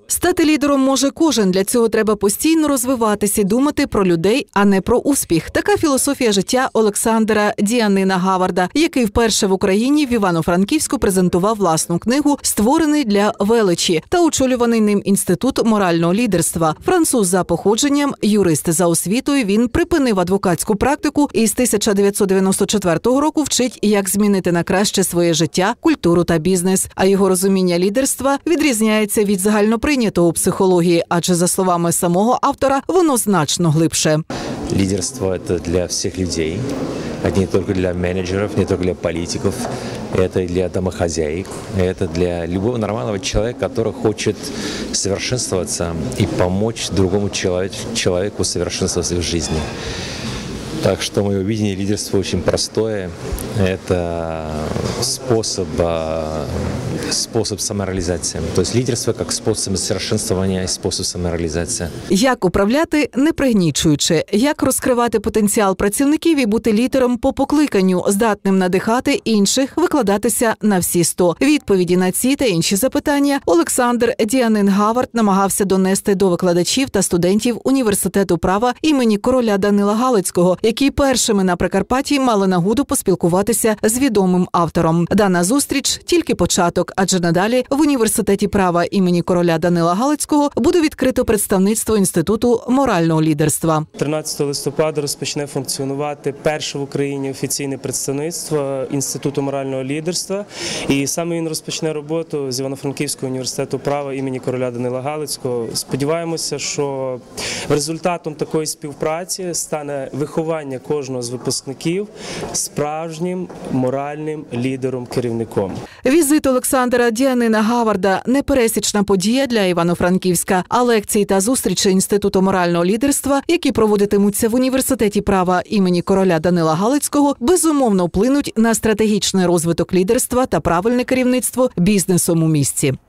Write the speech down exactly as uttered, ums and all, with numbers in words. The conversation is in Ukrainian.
Стати лідером може кожен. Для цього треба постійно розвиватися і думати про людей, а не про успіх. Така філософія життя Олександра Діанина Гаварда, який вперше в Україні в Івано-Франківську презентував власну книгу «Створений для величі» та очолюваний ним Інститут морального лідерства. Француз за походженням, юрист за освітою, він припинив адвокатську практику і з тисяча дев'ятсот дев'яносто четвертого року вчить, як змінити на краще своє життя, культуру та бізнес. А його розуміння лідерства відрізняється від загальноприйнятого у психології, адже, за словами самого автора, воно значно глибше. Лидерство – это для всех людей, это не только для менеджеров, не только для политиков, это и для домохозяек, это для любого нормального человека, который хочет совершенствоваться и помочь другому человеку совершенствоваться в жизни. Так что мое видение лидерства очень простое. Это способ, способ самореализации. То есть лидерство как способ совершенствования и способ самореализации. Як управляти, не пригнічуючи? Як розкривати потенціал працівників і бути лідером по покликанню, здатним надихати інших, викладатися на всі сто? Відповіді на ці та інші запитання Олександр Діанин Гавард намагався донести до викладачів та студентів Університету права імені короля Данила Галицького, які першими на Прикарпатті мали нагоду поспілкуватися з відомим автором. Дана зустріч – тільки початок, адже надалі в Університеті права імені короля Данила Галицького буде відкрито представництво Інституту морального лідерства. тринадцятого листопада розпочне функціонувати перше в Україні офіційне представництво Інституту морального лідерства. І саме він розпочне роботу з Івано-Франківського університету права імені короля Данила Галицького. Сподіваємося, що результатом такої співпраці стане виховання кожного з випускників справжнім моральним лідером-керівником. Візит Олександра Діанина Гаварда – непересічна подія для Івано-Франківська, а лекції та зустрічі Інституту морального лідерства, які проводитимуться в Університеті права імені короля Данила Галицького, безумовно вплинуть на стратегічний розвиток лідерства та правильне керівництво бізнесом у місті.